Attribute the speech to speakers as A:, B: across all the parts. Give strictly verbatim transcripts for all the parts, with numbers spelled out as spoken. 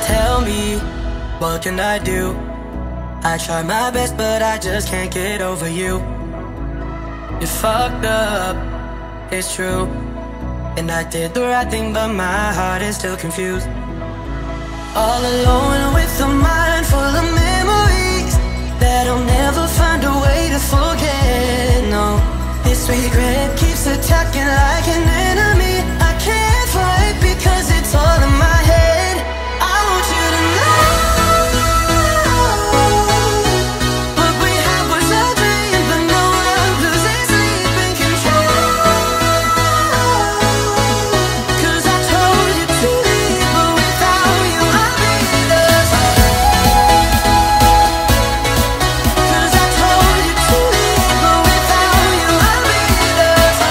A: Tell me, what can I do? I try my best, but I just can't get over you. You fucked up, it's true. And I did the right thing, but my heart is still confused. All alone with a mind full of memories that I'll never find a way to forget. No, this regret keeps attacking like an enemy. I can't fight because it's all in my head. I want you to know what we had was a dream, but no one loses sleep in control. Cause I told you to leave, but without you I'll be lost. Cause I told you to leave, but without you I'll be lost.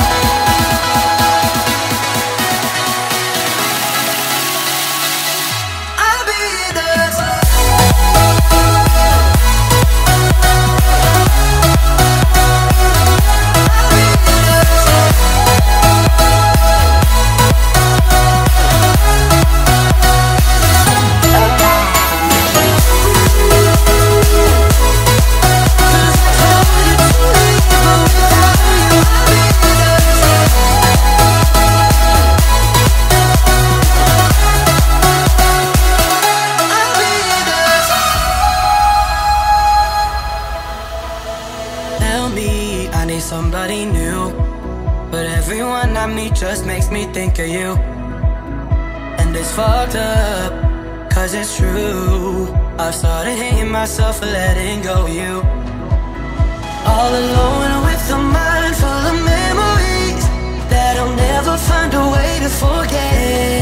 A: I'll be lost. Tell me I need somebody new, but everyone I meet just makes me think of you. And it's fucked up, cause it's true. I've started hating myself for letting go of you. All alone with a mind full of memories that I'll never find a way to forget.